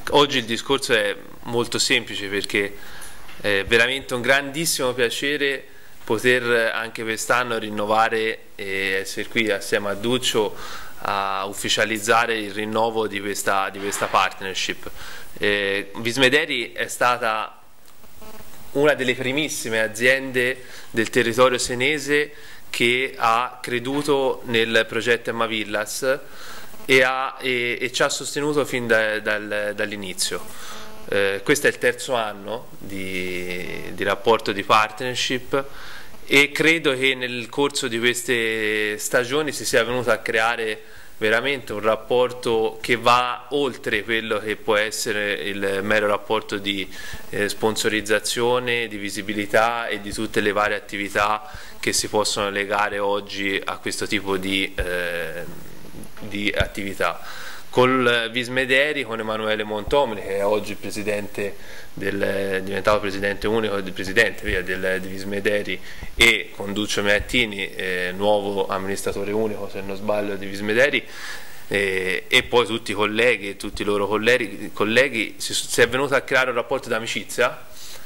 Oggi il discorso è molto semplice perché è veramente un grandissimo piacere poter anche quest'anno rinnovare e essere qui assieme a Duccio a ufficializzare il rinnovo di questa partnership. Vismederi è stata una delle primissime aziende del territorio senese che ha creduto nel progetto Emma Villas e ci ha sostenuto fin dall'inizio. Questo è il terzo anno di rapporto di partnership e credo che nel corso di queste stagioni si sia venuto a creare veramente un rapporto che va oltre quello che può essere il mero rapporto di sponsorizzazione, di visibilità e di tutte le varie attività che si possono legare oggi a questo tipo di attività. Con Vismederi, con Emanuele Montomoli, che è oggi il presidente diventato presidente unico di Vismederi, e con Duccio Meattini, nuovo amministratore unico se non sbaglio di Vismederi, e poi tutti i colleghi e tutti i loro colleghi si è venuto a creare un rapporto d'amicizia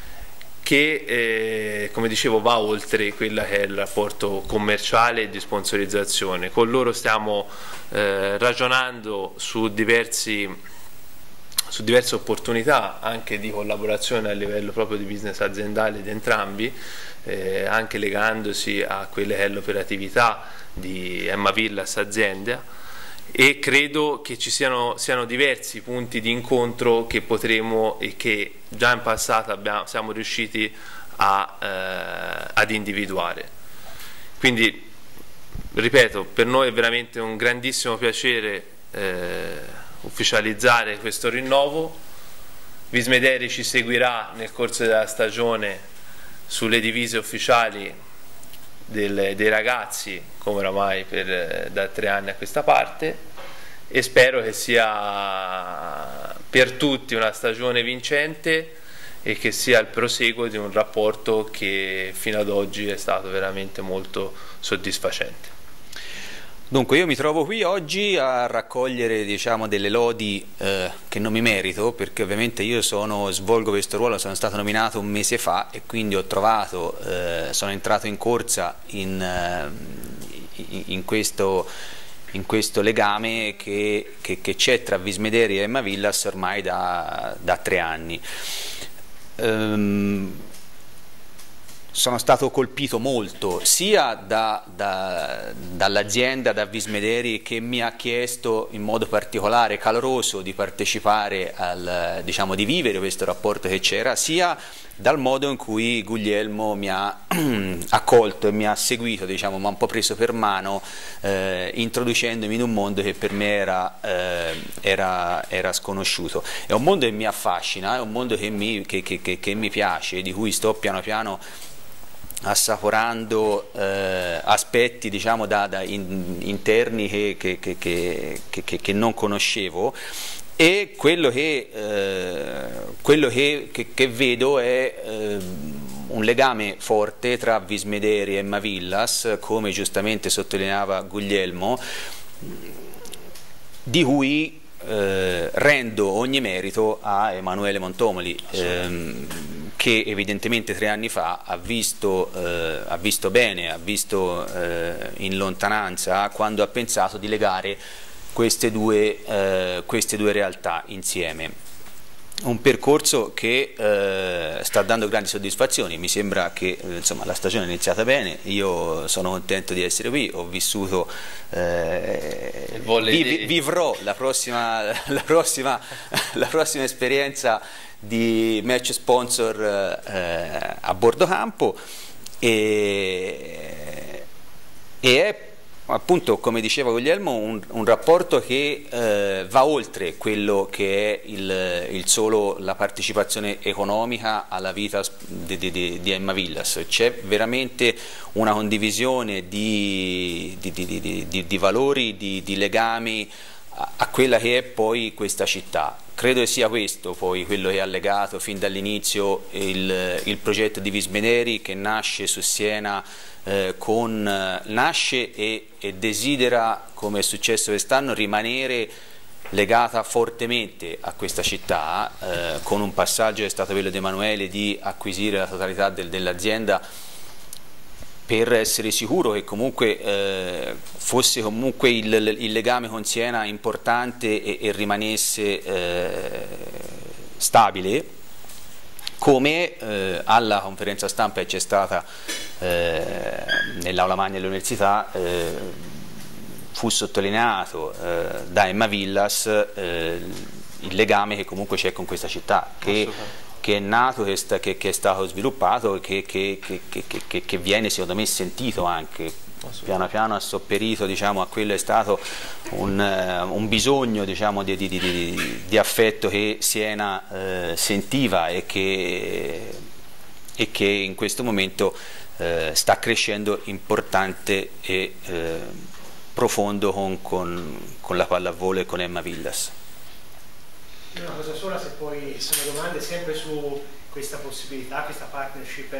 che come dicevo va oltre quella che è il rapporto commerciale e di sponsorizzazione. Con loro stiamo ragionando su diverse opportunità anche di collaborazione a livello proprio di business aziendale di entrambi, anche legandosi a quelle che è l'operatività di Emma Villas azienda, e credo che ci siano diversi punti di incontro che potremo e che già in passato siamo riusciti ad individuare. Quindi, ripeto, per noi è veramente un grandissimo piacere ufficializzare questo rinnovo. Vismederi ci seguirà nel corso della stagione sulle divise ufficiali dei ragazzi, come oramai da 3 anni a questa parte, e spero che sia per tutti una stagione vincente e che sia il proseguo di un rapporto che fino ad oggi è stato veramente molto soddisfacente. Dunque io mi trovo qui oggi a raccogliere, diciamo, delle lodi che non mi merito, perché ovviamente io svolgo questo ruolo, sono stato nominato un mese fa e quindi sono entrato in corsa in questo legame che c'è tra Vismederi e Emma Villas ormai da 3 anni. Sono stato colpito molto sia dall'azienda, da Vismederi, che mi ha chiesto in modo particolare caloroso di partecipare diciamo, di vivere questo rapporto che c'era, sia dal modo in cui Guglielmo mi ha accolto e mi ha seguito, diciamo, mi ha un po' preso per mano, introducendomi in un mondo che per me era sconosciuto. È un mondo che mi affascina, è un mondo che mi piace, di cui sto piano piano assaporando aspetti, diciamo, interni che non conoscevo, e quello che vedo è un legame forte tra Vismederi e Emma Villas, come giustamente sottolineava Guglielmo, di cui rendo ogni merito a Emanuele Montomoli, che evidentemente 3 anni fa ha visto bene, ha visto in lontananza, quando ha pensato di legare queste due realtà insieme. Un percorso che sta dando grandi soddisfazioni. Mi sembra che insomma, la stagione è iniziata bene, io sono contento di essere qui, ho vissuto, vivrò la prossima esperienza di match sponsor a bordo campo, e è appunto, come diceva Guglielmo, un rapporto che va oltre quello che è solo la partecipazione economica alla vita di Emma Villas. C'è veramente una condivisione di valori, di legami a quella che è poi questa città. Credo che sia questo poi quello che ha legato fin dall'inizio il progetto di Vismederi, che nasce su Siena, nasce e desidera, come è successo quest'anno, rimanere legata fortemente a questa città, con un passaggio che è stato quello di Emanuele di acquisire la totalità dell'azienda per essere sicuro che comunque fosse comunque il legame con Siena importante e rimanesse stabile, come alla conferenza stampa che c'è stata nell'aula magna dell'università fu sottolineato da Emma Villas il legame che comunque c'è con questa città, che è nato, che è stato sviluppato, che viene secondo me sentito anche, piano piano ha sopperito, diciamo, a quello che è stato un bisogno, diciamo, di affetto che Siena sentiva e che in questo momento sta crescendo importante e profondo con la pallavolo e con Emma Villas. Una cosa sola, se poi sono domande sempre su questa possibilità, questa partnership,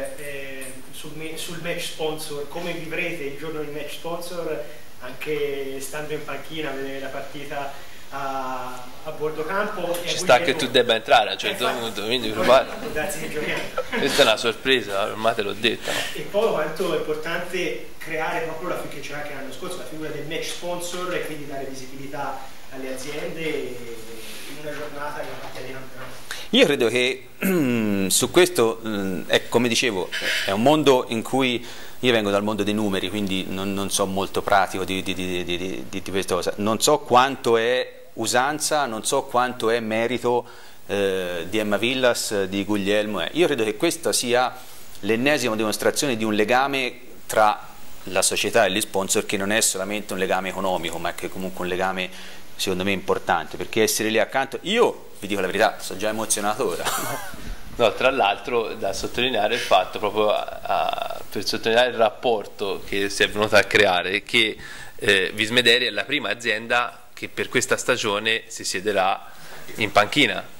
sul match sponsor, come vivrete il giorno di match sponsor anche stando in panchina a vedere la partita a bordo campo? Ci sta che tu debba entrare a un certo punto, quindi provare. Questa è una sorpresa, ormai te l'ho detta. E poi quanto è importante creare proprio la che c'era anche l'anno scorso, la figura del match sponsor, e quindi dare visibilità alle aziende in una giornata che parte di campionato. Io credo che su questo, come dicevo, è un mondo in cui io vengo dal mondo dei numeri, quindi non so molto pratico di questa cosa, non so quanto è usanza, non so quanto è merito di Emma Villas, di Guglielmo. Io credo che questa sia l'ennesima dimostrazione di un legame tra la società e gli sponsor, che non è solamente un legame economico, ma che è comunque un legame secondo me importante, perché essere lì accanto, io vi dico la verità, sono già emozionato ora. No, tra l'altro da sottolineare il fatto, proprio per sottolineare il rapporto che si è venuto a creare, che Vismederi è la prima azienda che per questa stagione si siederà in panchina.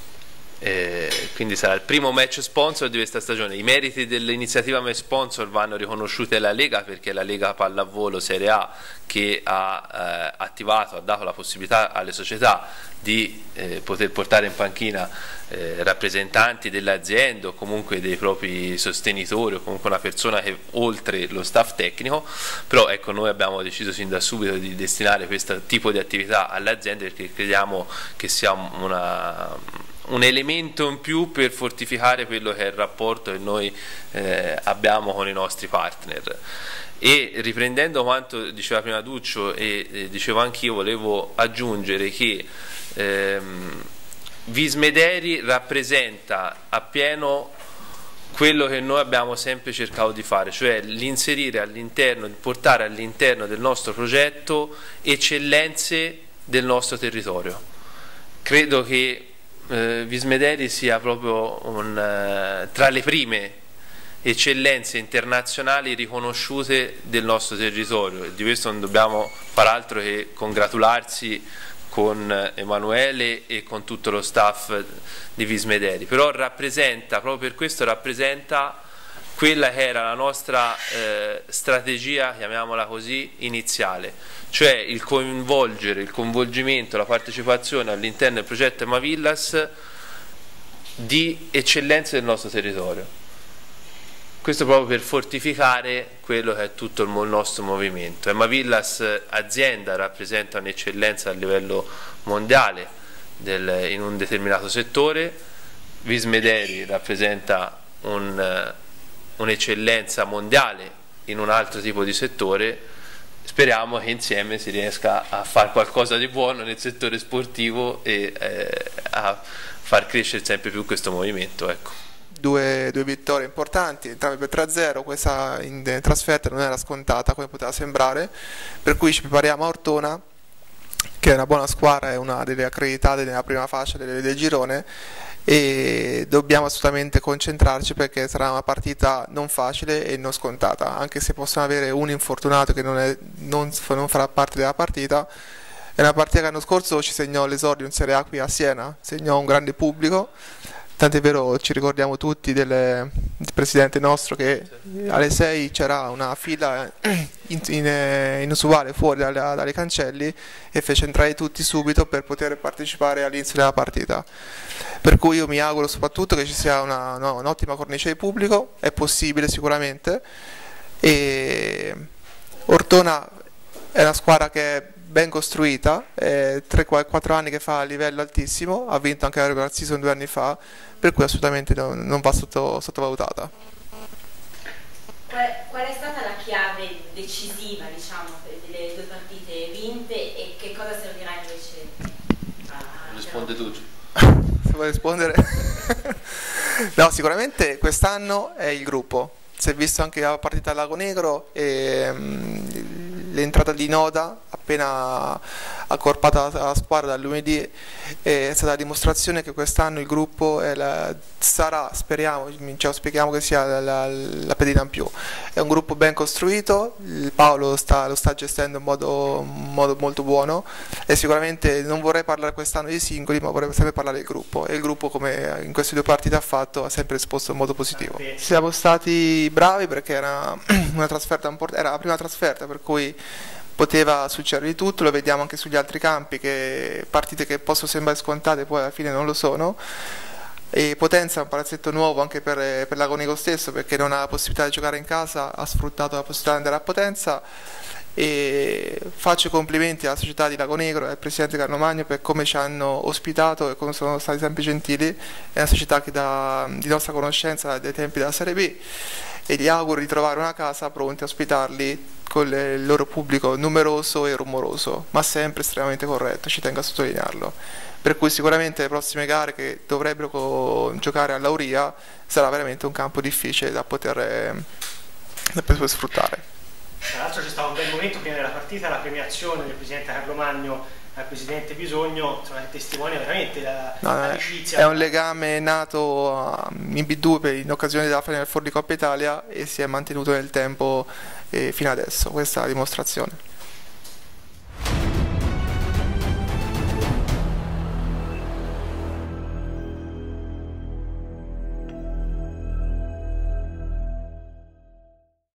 Quindi sarà il primo match sponsor di questa stagione. I meriti dell'iniziativa match sponsor vanno riconosciuti alla Lega, perché è la Lega Pallavolo Serie A che ha attivato, ha dato la possibilità alle società di poter portare in panchina rappresentanti dell'azienda o comunque dei propri sostenitori o comunque una persona che oltre lo staff tecnico. Però ecco, noi abbiamo deciso sin da subito di destinare questo tipo di attività alle aziende, perché crediamo che sia un elemento in più per fortificare quello che è il rapporto che noi abbiamo con i nostri partner. E riprendendo quanto diceva prima Duccio e dicevo anch'io, volevo aggiungere che Vismederi rappresenta appieno quello che noi abbiamo sempre cercato di fare, cioè l'inserire all'interno, portare all'interno del nostro progetto eccellenze del nostro territorio. Credo che Vismederi sia proprio tra le prime eccellenze internazionali riconosciute del nostro territorio, e di questo non dobbiamo far altro che congratularsi con Emanuele e con tutto lo staff di Vismederi. Però rappresenta, proprio per questo rappresenta quella che era la nostra strategia, chiamiamola così, iniziale, cioè il coinvolgimento, la partecipazione all'interno del progetto Emma Villas di eccellenze del nostro territorio. Questo proprio per fortificare quello che è tutto il nostro movimento. Emma Villas azienda rappresenta un'eccellenza a livello mondiale in un determinato settore, Vismederi rappresenta un'eccellenza mondiale in un altro tipo di settore. Speriamo che insieme si riesca a fare qualcosa di buono nel settore sportivo e a far crescere sempre più questo movimento, ecco. Due vittorie importanti, entrambe per 3-0, questa in trasferta non era scontata come poteva sembrare, per cui ci prepariamo a Ortona, che è una buona squadra, è una delle accreditate nella prima fascia del girone, e dobbiamo assolutamente concentrarci perché sarà una partita non facile e non scontata, anche se possono avere un infortunato che non farà parte della partita. È una partita che l'anno scorso ci segnò l'esordio in Serie A qui a Siena, segnò un grande pubblico. tant'è vero ci ricordiamo tutti del presidente nostro che alle 6 c'era una fila inusuale fuori dalle cancelli e fece entrare tutti subito per poter partecipare all'inizio della partita. Per cui io mi auguro soprattutto che ci sia un'ottima cornice di pubblico, è possibile sicuramente, e Ortona è una squadra che è ben costruita, 3-4 anni che fa a livello altissimo, ha vinto anche la regular season 2 anni fa, per cui assolutamente non va sottovalutata. Qual è stata la chiave decisiva, diciamo, delle 2 partite vinte e che cosa servirà invece Risponde tu. Se vuoi rispondere? No, sicuramente quest'anno è il gruppo. Si è visto anche la partita al Lago Negro e l'entrata di Noda appena accorpata la squadra dal lunedì è stata la dimostrazione che quest'anno il gruppo sarà, speriamo, ci auspichiamo che sia la pedina in più. È un gruppo ben costruito, Paolo lo sta gestendo in modo molto buono e sicuramente non vorrei parlare quest'anno di singoli, ma vorrei sempre parlare del gruppo, e il gruppo, come in queste 2 partite ha fatto, ha sempre risposto in modo positivo. Siamo stati bravi perché era una trasferta importante, era la prima trasferta, per cui poteva succedere di tutto, lo vediamo anche sugli altri campi, che partite che possono sembrare scontate poi alla fine non lo sono. E Potenza è un palazzetto nuovo anche per Lago Negro stesso, perché non ha la possibilità di giocare in casa, ha sfruttato la possibilità di andare a Potenza, e faccio complimenti alla società di Lago Negro e al presidente Carlo Magno per come ci hanno ospitato e come sono stati sempre gentili. È una società che di nostra conoscenza dai tempi della Serie B, e gli auguro di trovare una casa pronti a ospitarli con il loro pubblico numeroso e rumoroso, ma sempre estremamente corretto, ci tengo a sottolinearlo. Per cui sicuramente le prossime gare che dovrebbero giocare a Lauria sarà veramente un campo difficile da poter sfruttare. Tra l'altro c'è stato un bel momento prima della partita, la premiazione del presidente Carlo Magno al presidente Bisogno, insomma, che testimonia veramente l'amicizia. È un legame nato in B2 in occasione della Final Four di Coppa Italia e si è mantenuto nel tempo fino adesso, questa è la dimostrazione.